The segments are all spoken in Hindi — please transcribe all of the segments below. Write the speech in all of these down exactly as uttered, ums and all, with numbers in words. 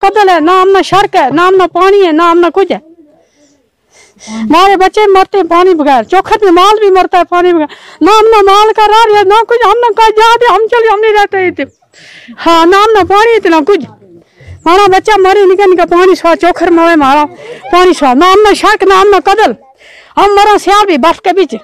कदल है, ना अपना सड़क है, ना अपना पानी है, ना अपना कुछ है। हमारे बच्चे मरते हैं पानी बगैर, चौखट में माल भी मरता है पानी बगैर, ना हमने माल का रार है, ना कुछ हमने कहा जाते हम चले हम नहीं रहते थे। हाँ ना हमने पानी इतना कुछ, हमारा बच्चा मरे निकल निकल पानी सवा चौखर में मारा पानी सवा, ना हमने सड़क ना हमने कदल, हम मरा सियाल भी बर्फ के बीच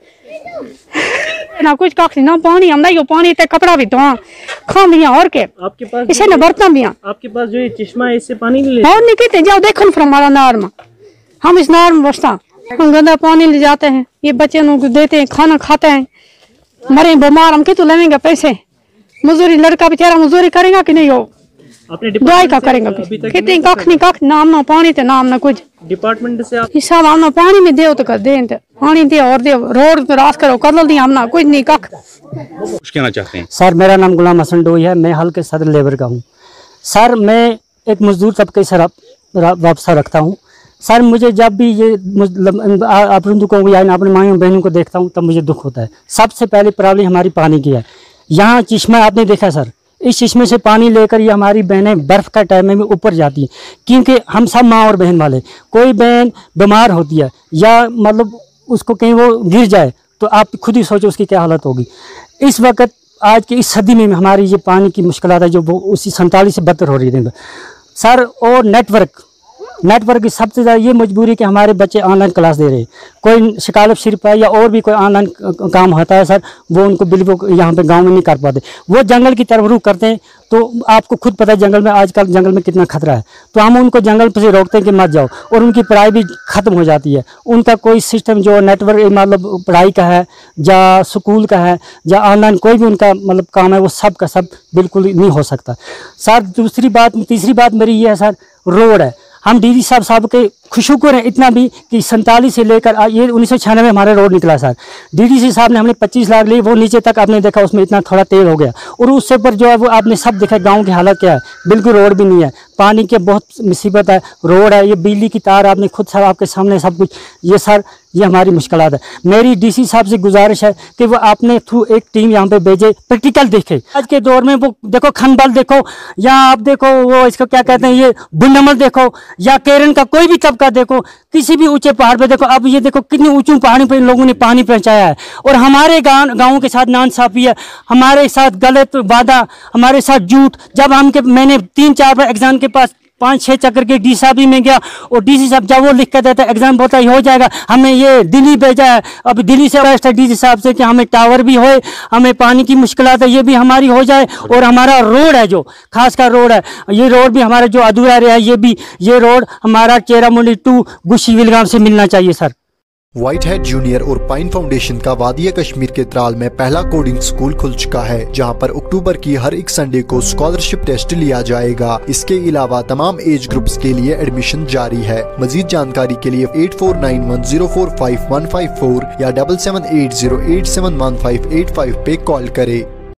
ना कुछ कख ना पानी, हम नहीं पानी ते कपड़ा भी धोआ खा लिया और के आपके पास इसे न बर्तन भी आपके पास जो ये चश्मा है इससे पानी नहीं लेते और नहीं कहते जाओ देखो फिर हमारा नार में, हम इस नार में बसता हम गंदा पानी ले जाते हैं, ये बच्चे को देते हैं, खाना खाते हैं, मरे बीमार हम कितने लेंगे पैसे, मजदूरी लड़का बेचारा मजदूरी करेगा कि नहीं, हो दवाई का करेंगे कितने कख नहीं कख ना हमने पानी थे ना हमने कुछ। डिपार्टमेंट से आप हिसाब हमने पानी में दे तो कर दे पानी दे और दे रोड पे रास करो कदल दी हमने कुछ नहीं कख। कुछ कहना चाहते हैं? सर मेरा नाम गुलाम हसन डोई है, मैं हल्के सदर लेबर का हूँ। सर मैं एक मजदूर तबके से वाबस्ता रखता हूँ। सर मुझे जब भी ये अपने को या अपने माइयों बहनों को देखता हूँ तब मुझे दुख होता है। सबसे पहले प्रॉब्लम हमारी पानी की है। यहाँ चश्मा आपने देखा सर, इस चश्मे से पानी लेकर ये हमारी बहनें बर्फ़ का टाइम में ऊपर जाती हैं, क्योंकि हम सब माँ और बहन वाले, कोई बहन बीमार होती है या मतलब उसको कहीं वो गिर जाए तो आप खुद ही सोचो उसकी क्या हालत होगी। इस वक्त आज की इस सदी में हमारी ये पानी की मुश्किलात है जो वो उसी सैंतालीस से बदतर हो रही है सर। और नेटवर्क नेटवर्क की सबसे ज़्यादा ये मजबूरी कि हमारे बच्चे ऑनलाइन क्लास दे रहे हैं, कोई शिकालत शरीफ है या और भी कोई ऑनलाइन काम होता है सर, वो उनको बिल वो यहाँ पे गांव में नहीं कर पाते, वो जंगल की तरफ रुख करते हैं। तो आपको खुद पता है जंगल में आजकल जंगल में कितना खतरा है, तो हम उनको जंगल से रोकते हैं कि मत जाओ, और उनकी पढ़ाई भी ख़त्म हो जाती है। उनका कोई सिस्टम जो नेटवर्क मतलब पढ़ाई का है या स्कूल का है या ऑनलाइन कोई भी उनका मतलब काम है वो सब का सब बिल्कुल नहीं हो सकता सर। दूसरी बात तीसरी बात मेरी ये है सर, रोड है। हम डी डी साहब साहब के खुशुक्र हैं इतना भी कि सैंतालीस से लेकर ये उन्नीस सौ छियानवे में हमारा रोड निकला सर। डी डी सी साहब ने हमने पच्चीस लाख ली, वो नीचे तक आपने देखा उसमें इतना थोड़ा तेल हो गया, और उससे ऊपर जो है वो आपने सब देखा गांव की हालत क्या है, बिल्कुल रोड भी नहीं है, पानी की बहुत मुसीबत है, रोड है, ये बिजली की तार आपने खुद सर आपके सामने सब कुछ, ये सर ये हमारी मुश्किलात है। मेरी डी सी साहब से गुजारिश है कि वो आपने थ्रू एक टीम यहाँ पे भेजे, प्रैक्टिकल देखे। आज के दौर में वो देखो खनबल देखो या आप देखो वो इसको क्या कहते हैं ये बुंडमल देखो या केरन का कोई भी तबका देखो, किसी भी ऊंचे पहाड़ पे देखो, अब ये देखो कितनी ऊंची पहाड़ी पे लोगों ने पानी पहुंचाया है। और हमारे गाँव गाँव के साथ नाइंसाफी है, हमारे साथ गलत वादा, हमारे साथ झूठ। जब हम के मैंने तीन चार बार एग्जाम के पास पाँच छः चक्कर के डी साहब में गया, और डी सी साहब जब वो लिख कर देता है एग्जाम होता ही हो जाएगा, हमें ये दिल्ली भेजा है। अब दिल्ली से रेस्ट है डी सी साहब से कि हमें टावर भी होए, हमें पानी की मुश्किलात है ये भी हमारी हो जाए, और हमारा रोड है जो खास का रोड है, ये रोड भी हमारा जो अधूरा रहा है, ये भी ये रोड हमारा चेरा मंडी टू गुशी विलगाम से मिलना चाहिए सर। व्हाइट हेड जूनियर और पाइन फाउंडेशन का वादिया कश्मीर के त्राल में पहला कोडिंग स्कूल खुल चुका है, जहां पर अक्टूबर की हर एक संडे को स्कॉलरशिप टेस्ट लिया जाएगा। इसके अलावा तमाम एज ग्रुप्स के लिए एडमिशन जारी है। मजीद जानकारी के लिए eight four nine one zero four five one five four या double seven eight zero eight seven one five eight five पे कॉल करें।